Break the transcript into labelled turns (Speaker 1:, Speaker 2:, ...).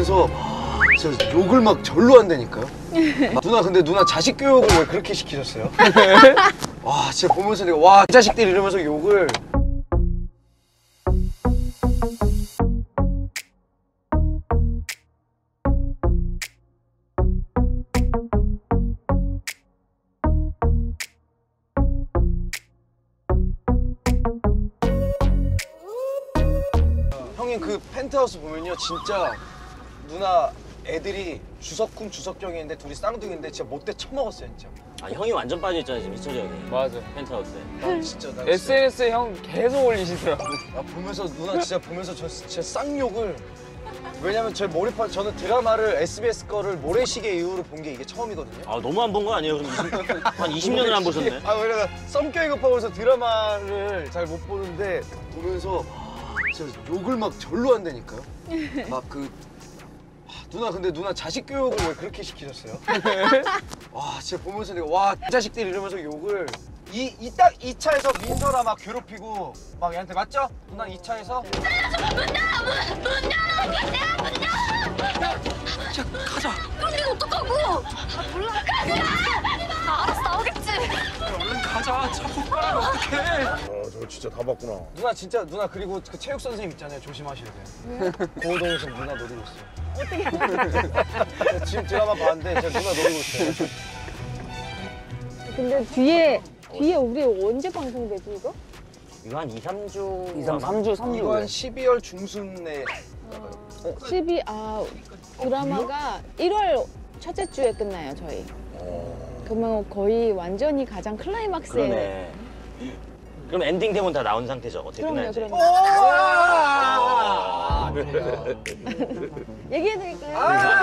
Speaker 1: 보면서 진짜 욕을 막 절로 한다니까요. 누나 근데 누나 자식 교육을 왜 그렇게 시키셨어요? 와 진짜 보면서 내가 와 이 자식들 이러면서 욕을. 형님 그 펜트하우스 보면요 진짜 누나 애들이 주석쿵 주석경인데 둘이 쌍둥이인데 진짜 못돼 처먹었어요 진짜.
Speaker 2: 아 형이 완전 빠져있잖아 지금 희철이 형이.
Speaker 3: 맞아.
Speaker 2: 펜트하우스에.
Speaker 1: 난 진짜
Speaker 3: SNS에 형 계속 올리시더라고.
Speaker 1: 나 보면서 누나 진짜 보면서 저 진짜 쌍욕을. 왜냐면 저희 몰입한 저는 드라마를 SBS 거를 모래시계 이후로 본 게 이게 처음이거든요.
Speaker 2: 아 너무 안 본 거 아니에요? 그럼 한 20년을 안 보셨네.
Speaker 1: 아 왜냐면 썸격이급하고 해서 드라마를 잘 못 보는데 보면서 진짜 욕을 막 절로 한다니까요. 막 그 누나 근데 누나 자식 교육을 왜 그렇게 시키셨어요? 와 진짜 보면서 내가 와 이 자식들 이러면서 욕을 딱 이 차에서 민서라 막 괴롭히고 막 얘한테 맞죠? 누나 이 차에서
Speaker 4: 문 열어!
Speaker 1: 자 가자.
Speaker 4: 그런데 어떡하고? 몰라. 알았어 나오겠지.
Speaker 1: 얼른 가자. 차 폭발하면 어떡해.
Speaker 5: 저거 진짜 다 봤구나.
Speaker 1: 누나 진짜 누나 그리고 그 체육 선생님 있잖아요. 조심하셔야 돼요. 고호동에서 누나 노리고 있어요. 어떻게? 지금 드라마 봤는데 제가 누나 노리고 있어요.
Speaker 6: 근데 뒤에 우리 언제 방송되지 이거?
Speaker 2: 이거 한 2, 3주.
Speaker 3: 2, 3주.
Speaker 1: 이거 한 12월 중순에
Speaker 6: 12 드라마가 1월 첫째 주에 끝나요 저희. 그러면 거의 완전히 가장 클라이막스에.
Speaker 2: 그러네. 그럼 엔딩 대본 다 나온 상태죠? 어떻게
Speaker 6: 그럼요,
Speaker 2: 끝나야지?
Speaker 6: 그럼요. 얘기해드릴까요?